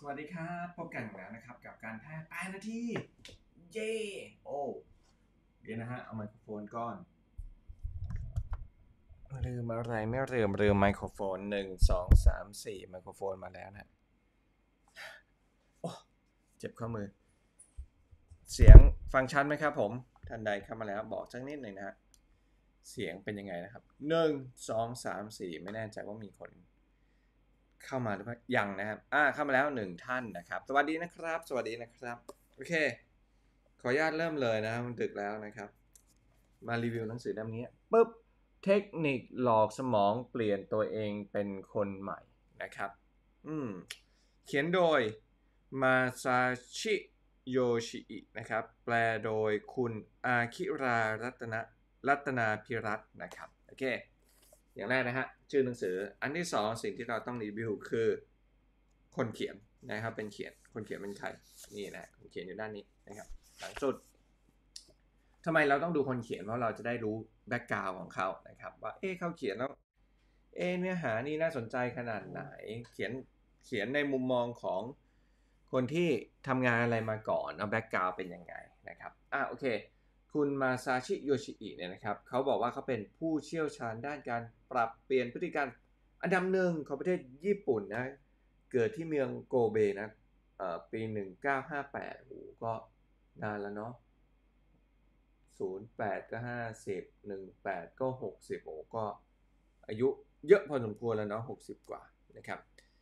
สวัสดีครับพบกันอีกแล้วนะครับกับการแพทย์8นาทีเย้โอ้เดี๋ยวนะฮะเอาไมโครโฟนก่อนลืมอะไรไม่ลืมไมโครโฟน1 2 3 4ไมโครโฟนมาแล้วนะโอ้เจ็บข้อมือเสียงฟังชัดไหมครับผมท่านใดเข้ามาแล้วบอกสักนิดหนึ่งนะฮะเสียงเป็นยังไงนะครับ1 2 3 4ไม่แน่ใจว่ามีคนเข้ามาหรือเปล่ายังนะครับเข้ามาแล้ว1 ท่านนะครับสวัสดีนะครับสวัสดีนะครับโอเคขออนุญาตเริ่มเลยนะมันดึกแล้วนะครับมารีวิวหนังสือเล่มนี้ปุ๊บเทคนิคหลอกสมองเปลี่ยนตัวเองเป็นคนใหม่นะครับเขียนโดยมาซาชิโยชิอินะครับแปลโดยคุณอาคิรารัตนาพิรัตน์นะครับโอเคอย่างแรกนะฮะชื่อหนังสืออันที่สองสิ่งที่เราต้องรีวิวคือคนเขียนนะครับเป็นคนเขียนเป็นใครนี่นะคนเขียนอยู่ด้านนี้นะครับหลังสุดทำไมเราต้องดูคนเขียนเพราะเราจะได้รู้แบ็กกราวด์ของเขานะครับว่าเขาเขียนแล้วเนื้อหานี่น่าสนใจขนาดไหนเขียนในมุมมองของคนที่ทำงานอะไรมาก่อนเอาแบ็กกราวด์เป็นยังไงนะครับโอเคคุณมาซาชิโยชิอิเนี่ยนะครับเขาบอกว่าเขาเป็นผู้เชี่ยวชาญด้านการปรับเปลี่ยนพฤติกรรมอันดับหนึ่งของประเทศญี่ปุ่นนะเกิดที่เมืองโกเบนะปี1958โอ้ก็นานแล้วเนาะ08ก็5018ก็60โอ้ก็อายุเยอะพอสมควรแล้วเนาะ60กว่านะครับ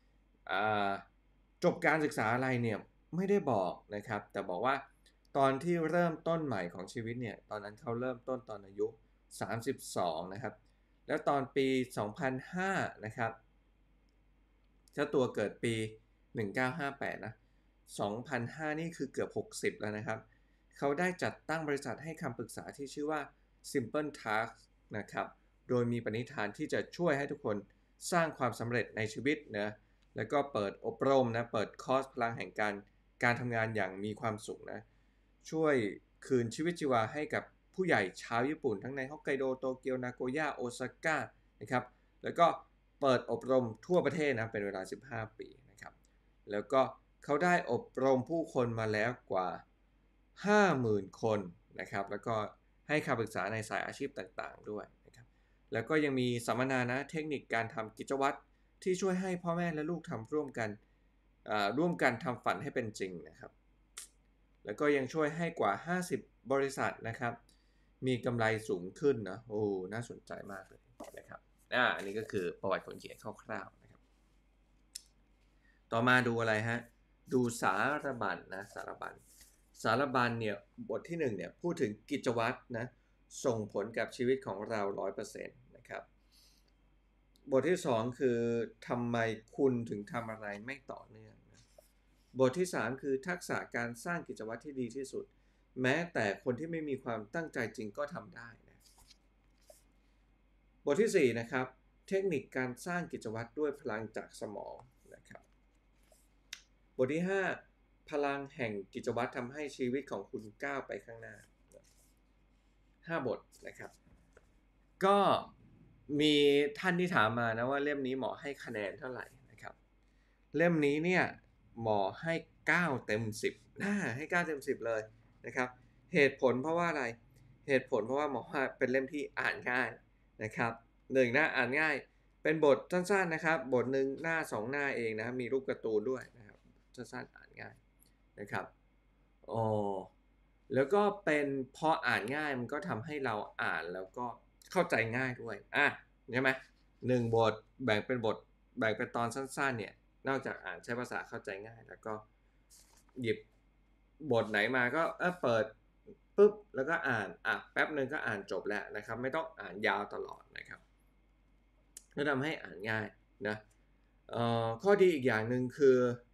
จบการศึกษาอะไรเนี่ยไม่ได้บอกนะครับแต่บอกว่าตอนที่เริ่มต้นใหม่ของชีวิตเนี่ยตอนนั้นเขาเริ่มต้นตอนอายุ32นะครับแล้วตอนปี2005นะครับเจ้าตัวเกิดปี1958นะ2005นี่คือเกือบ60แล้วนะครับเขาได้จัดตั้งบริษัทให้คำปรึกษาที่ชื่อว่า Simple Task นะครับโดยมีปณิธานที่จะช่วยให้ทุกคนสร้างความสำเร็จในชีวิตนะแล้วก็เปิดอบรมนะเปิดคอร์สพลังแห่งการทำงานอย่างมีความสุขนะช่วยคืนชีวิตชีวาให้กับผู้ใหญ่ชาวญี่ปุ่นทั้งในฮอกไกโดโตเกียวนาโกย่าโอซาก้านะครับแล้วก็เปิดอบรมทั่วประเทศนะเป็นเวลา15ปีนะครับแล้วก็เขาได้อบรมผู้คนมาแล้วกว่า50,000 คนนะครับแล้วก็ให้คำปรึกษาในสายอาชีพต่างๆด้วยนะครับแล้วก็ยังมีสัมมนานะเทคนิคการทำกิจวัตรที่ช่วยให้พ่อแม่และลูกทำร่วมกันทำฝันให้เป็นจริงนะครับแล้วก็ยังช่วยให้กว่า50บริษัทนะครับมีกำไรสูงขึ้นนะโอ้น่าสนใจมากเลยนะครับอันนี้ก็คือประวัติคนเขียนคร่าวๆนะครับต่อมาดูอะไรฮะดูสารบัญนะสารบัญเนี่ยบทที่1เนี่ยพูดถึงกิจวัตรนะส่งผลกับชีวิตของเรา 100% นะครับบทที่2คือทำไมคุณถึงทำอะไรไม่ต่อเนื่องนะบทที่3คือทักษะการสร้างกิจวัตรที่ดีที่สุดแม้แต่คนที่ไม่มีความตั้งใจจริงก็ทำได้นะบทที่4นะครับเทคนิคการสร้างกิจวัตรด้วยพลังจากสมองนะครับบทที่5พลังแห่งกิจวัตรทำให้ชีวิตของคุณก้าวไปข้างหน้า5บทนะครับก็มีท่านที่ถามมานะว่าเล่มนี้หมอให้คะแนนเท่าไหร่นะครับเล่มนี้เนี่ยหมอให้9เต็ม10ให้9เต็ม10เลยนะครับเหตุผลเพราะว่าอะไรเหตุผลเพราะว่าหมอว่าเป็นเล่มที่อ่านง่ายนะครับ1หน้าอ่านง่ายเป็นบทสั้นๆนะครับบทหนึ่งหน้า2หน้าเองนะมีรูปการ์ตูนด้วยนะครับสั้นๆอ่านง่ายนะครับอ๋อแล้วก็เป็นพออ่านง่ายมันก็ทำให้เราอ่านแล้วก็เข้าใจง่ายด้วยใช่ไหม1บทแบ่งเป็นตอนสั้นๆเนี่ยนอกจากอ่านใช้ภาษาเข้าใจง่ายแล้วก็หยิบบทไหนมาก็เปิดปุ๊บแล้วก็อ่านแป๊บนึงก็อ่านจบแล้วนะครับไม่ต้องอ่านยาวตลอดนะครับก็ทำให้อ่านง่ายนะข้อดีอีกอย่างหนึ่งคือ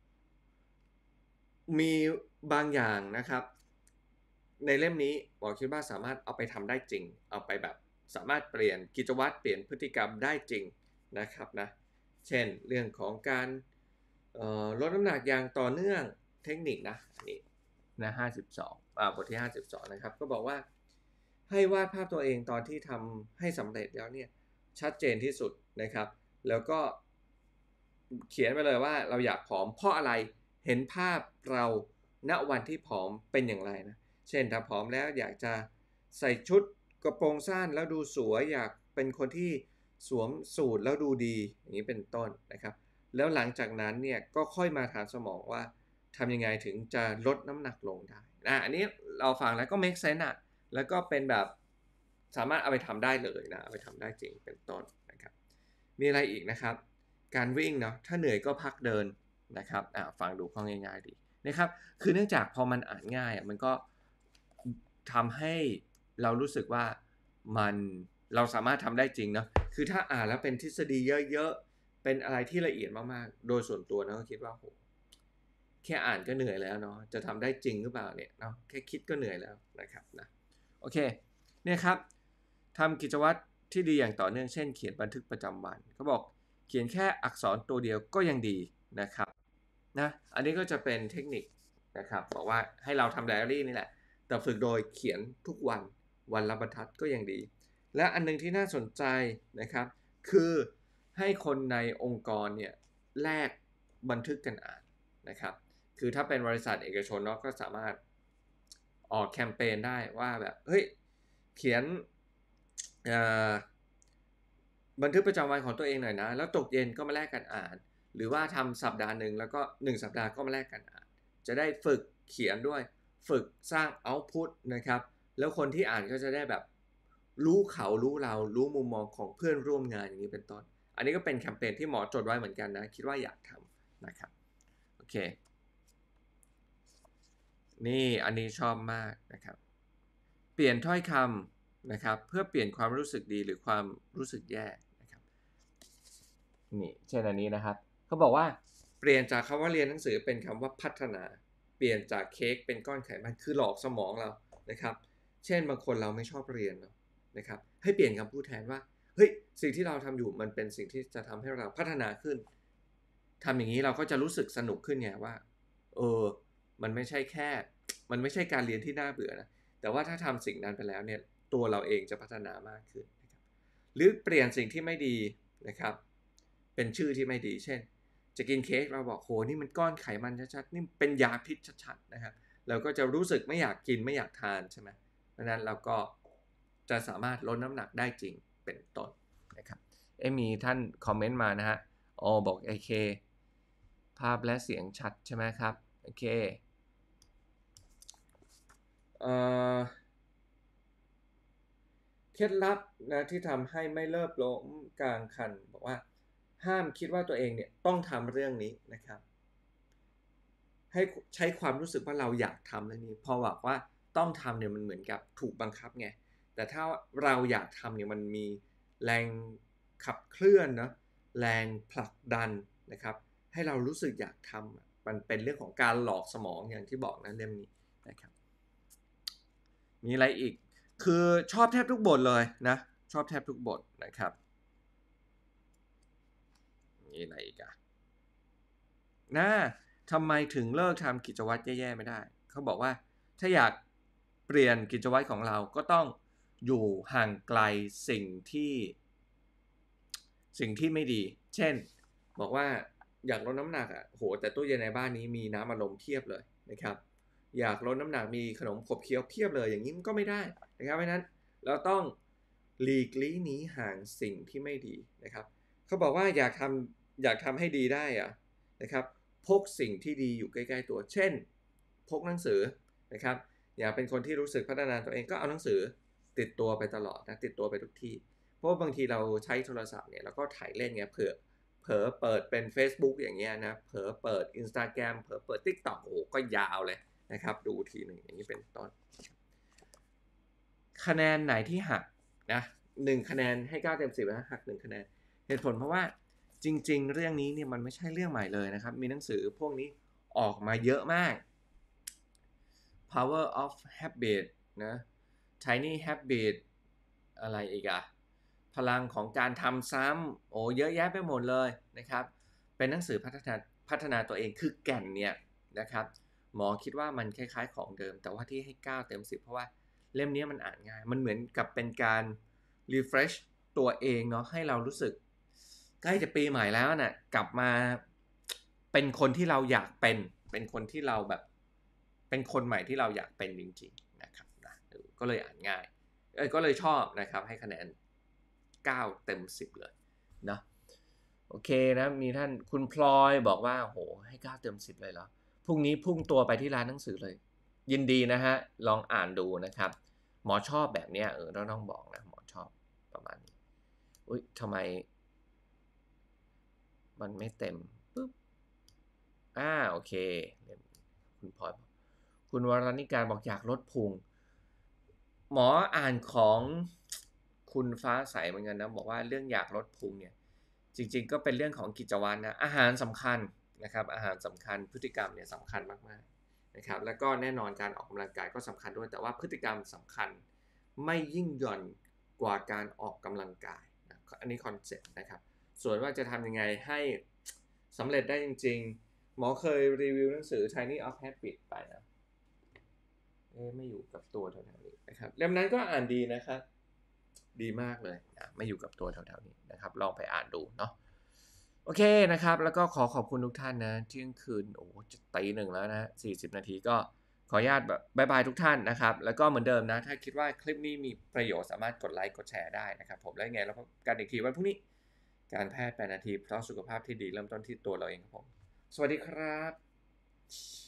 มีบางอย่างนะครับในเล่มนี้หมอคิดว่าสามารถเอาไปทำได้จริงเอาไปแบบสามารถเปลี่ยนกิจวัตรเปลี่ยนพฤติกรรมได้จริงนะครับนะเช่นเรื่องของการลดน้ำหนักอย่างต่อเนื่องเทคนิคนะอันนี้นะ52บทที่52นะครับก็บอกว่าให้วาดภาพตัวเองตอนที่ทำให้สำเร็จแล้วเนี่ยชัดเจนที่สุดนะครับแล้วก็เขียนไปเลยว่าเราอยากผอมเพราะอะไรเห็นภาพเราณวันที่ผอมเป็นอย่างไรนะเช่นถ้าผอมแล้วอยากจะใส่ชุดกระโปรงสั้นแล้วดูสวยอยากเป็นคนที่สวมสูทแล้วดูดีอย่างนี้เป็นต้นนะครับแล้วหลังจากนั้นเนี่ยก็ค่อยมาถามสมองว่าทำยังไงถึงจะลดน้ำหนักลงได้อันนี้เราฟังแล้วก็ make sense อะแล้วก็เป็นแบบสามารถเอาไปทำได้เลยนะเอาไปทำได้จริงเป็นต้นนะครับมีอะไรอีกนะครับการวิ่งเนาะถ้าเหนื่อยก็พักเดินนะครับฟังดูก็ง่ายๆดีนะครับคือเนื่องจากพอมันอ่านง่ายมันก็ทำให้เรารู้สึกว่าเราสามารถทำได้จริงเนาะคือถ้าอ่านแล้วเป็นทฤษฎีเยอะๆเป็นอะไรที่ละเอียดมากๆโดยส่วนตัวนะก็คิดว่าโหแค่อ่านก็เหนื่อยแล้วเนาะจะทำได้จริงหรือเปล่าเนี่ยเนาะแค่คิดก็เหนื่อยแล้วนะครับนะโอเคเนี่ยครับทำกิจวัตรที่ดีอย่างต่อเนื่องเช่นเขียนบันทึกประจำวันเขาบอกเขียนแค่อักษรตัวเดียวก็ยังดีนะครับนะอันนี้ก็จะเป็นเทคนิคนะครับบอกว่าให้เราทำไดอารี่นี่แหละแต่ฝึกโดยเขียนทุกวันวันละบรรทัดก็ยังดีและอันนึงที่น่าสนใจนะครับคือให้คนในองค์กรเนี่ยแลกบันทึกกันอ่านนะครับคือถ้าเป็นบริษัทเอกชนเนาะก็สามารถออกแคมเปญได้ว่าแบบเฮ้ยเขียนบันทึกประจำวันของตัวเองหน่อยนะแล้วตกเย็นก็มาแลกกันอ่านหรือว่าทำสัปดาห์หนึ่งแล้วก็1สัปดาห์ก็มาแลกกันอ่านจะได้ฝึกเขียนด้วยฝึกสร้างเอาต์พุตนะครับแล้วคนที่อ่านก็จะได้แบบรู้เขารู้เรารู้มุมมองของเพื่อนร่วมงานอย่างนี้เป็นต้นอันนี้ก็เป็นแคมเปญที่หมอจดไว้เหมือนกันนะคิดว่าอยากทำนะครับโอเคนี่อันนี้ชอบมากนะครับเปลี่ยนถ้อยคำนะครับเพื่อเปลี่ยนความรู้สึกดีหรือความรู้สึกแย่นะครับนี่เช่นอันนี้นะครับเขาบอกว่าเปลี่ยนจากคำว่าเรียนหนังสือเป็นคำว่าพัฒนาเปลี่ยนจากเค้กเป็นก้อนไขมันคือหลอกสมองเรานะครับเช่นบางคนเราไม่ชอบเรียนนะครับให้เปลี่ยนคำพูดแทนว่าเฮ้ยสิ่งที่เราทำอยู่มันเป็นสิ่งที่จะทำให้เราพัฒนาขึ้นทำอย่างนี้เราก็จะรู้สึกสนุกขึ้นไงว่ามันไม่ใช่การเรียนที่น่าเบื่อนะแต่ว่าถ้าทำสิ่งนั้นไปแล้วเนี่ยตัวเราเองจะพัฒนามากขึ้นนะครับหรือเปลี่ยนสิ่งที่ไม่ดีนะครับเป็นชื่อที่ไม่ดีเช่นจะกินเค้กเราบอกโหนี่มันก้อนไขมันชัดๆนี่เป็นยาพิษชัดๆนะครับเราก็จะรู้สึกไม่อยากกินไม่อยากทานใช่ไหมเพราะนั้นเราก็จะสามารถลดน้ำหนักได้จริงเป็นต้นนะครับมีท่านคอมเมนต์มานะฮะบอกโอเคภาพและเสียงชัดใช่ไหมครับโอเคเคล็ดลับนะที่ทำให้ไม่เลิกล้มกลางคันบอกว่าห้ามคิดว่าตัวเองเนี่ยต้องทำเรื่องนี้นะครับให้ใช้ความรู้สึกว่าเราอยากทำเรื่องนี้พอบอกว่าต้องทำเนี่ยมันเหมือนกับถูกบังคับไงแต่ถ้าเราอยากทำเนี่ยมันมีแรงขับเคลื่อนนะแรงผลักดันนะครับให้เรารู้สึกอยากทำมันเป็นเรื่องของการหลอกสมองอย่างที่บอกนะเล่มนี้นะครับมีอะไรอีกคือชอบแทบทุกบทเลยนะชอบแทบทุกบทนะครับมีอะไรอีกอะทำไมถึงเลิกทำกิจวัตรแย่ๆไม่ได้เขาบอกว่าถ้าอยากเปลี่ยนกิจวัตรของเราก็ต้องอยู่ห่างไกลสิ่งที่ไม่ดีเช่นบอกว่าอยากลดน้ำหนักโหแต่ตู้เย็นในบ้านนี้มีน้ำอัดลมเพียบเลยนะครับอยากลดน้ำหนักมีขนมขบเคี้ยวเพียบเลยอย่างนี้มันก็ไม่ได้นะครับเพราะนั้นเราต้องหลีกลี่หนีห่างสิ่งที่ไม่ดีนะครับเขาบอกว่าอยากทำให้ดีได้นะครับพกสิ่งที่ดีอยู่ใกล้ๆตัวเช่นพกหนังสือนะครับอยากเป็นคนที่รู้สึกพัฒนาตัวเองก็เอาหนังสือติดตัวไปตลอดนะติดตัวไปทุกที่เพราะบางทีเราใช้โทรศัพท์เนี่ยเราก็ถ่ายเล่นไงเผลอเปิดเป็น Facebook อย่างเงี้ยนะเผลอเปิด Instagram เผลอเปิด TikTok โอ้ก็ยาวเลยนะครับดูทีหนึ่งอย่างนี้เป็นต้นคะแนนไหนที่หักนะ1คะแนนให้9 เต็ม 10นะหัก1คะแนนเหตุผลเพราะว่าจริงๆเรื่องนี้เนี่ยมันไม่ใช่เรื่องใหม่เลยนะครับมีหนังสือพวกนี้ออกมาเยอะมาก Power of Habit นะ Tiny Habit อะไรอีกพลังของการทำซ้ำเยอะแยะไปหมดเลยนะครับเป็นหนังสือพัฒนาตัวเองคือแก่นเนี่ยนะครับหมอคิดว่ามันคล้ายๆของเดิมแต่ว่าที่ให้9 เต็ม 10เพราะว่าเล่มนี้มันอ่านง่ายมันเหมือนกับเป็นการ refresh ตัวเองเนาะให้เรารู้สึกใกล้จะปีใหม่แล้วน่ะกลับมาเป็นคนที่เราอยากเป็นเป็นคนที่เราแบบเป็นคนใหม่ที่เราอยากเป็นจริงๆนะครับนะก็เลยอ่านง่ายก็เลยชอบนะครับให้คะแนน9 เต็ม 10เลยนะโอเคนะมีท่านคุณพลอยบอกว่าโหให้9 เต็ม 10เลยเหรอพรุ่งนี้พุ่งตัวไปที่ร้านหนังสือเลยยินดีนะฮะลองอ่านดูนะครับหมอชอบแบบเนี้ยเราต้องบอกนะหมอชอบประมาณนี้อุ๊ยทำไมมันไม่เต็มปึ๊บโอเคคุณพลอยคุณวรณิการบอกอยากลดพุงหมออ่านของคุณฟ้าใสเหมือนกันนะบอกว่าเรื่องอยากลดพุงเนี่ยจริงๆก็เป็นเรื่องของกิจวัตรนะอาหารสำคัญนะครับอาหารสำคัญพฤติกรรมเนี่ยสำคัญมากๆนะครับแล้วก็แน่นอนการออกกำลังกายก็สำคัญด้วยแต่ว่าพฤติกรรมสำคัญไม่ยิ่งหย่อนกว่าการออกกำลังกายนะอันนี้คอนเซ็ปต์นะครับส่วนว่าจะทำยังไงให้สำเร็จได้จริงๆหมอเคยรีวิวหนังสือ Tiny of Habit ไปนะไม่อยู่กับตัวแถวๆนี้นะครับเล่มนั้นก็อ่านดีนะครับดีมากเลยนะไม่อยู่กับตัวแถวๆนี้นะครับลองไปอ่านดูเนาะโอเคนะครับแล้วก็ขอบคุณทุกท่านนะเที่ยงคืนจะตี 1แล้วนะ40 นาทีก็ขออนุญาตแบบบายบายทุกท่านนะครับแล้วก็เหมือนเดิมนะถ้าคิดว่าคลิปนี้มีประโยชน์สามารถกดไลค์กดแชร์ได้นะครับผมแล้วไงเราพบกันอีกทีวันพรุ่งนี้การแพทย์8 นาทีเพราะสุขภาพที่ดีเริ่มต้นที่ตัวเราเองครับผมสวัสดีครับ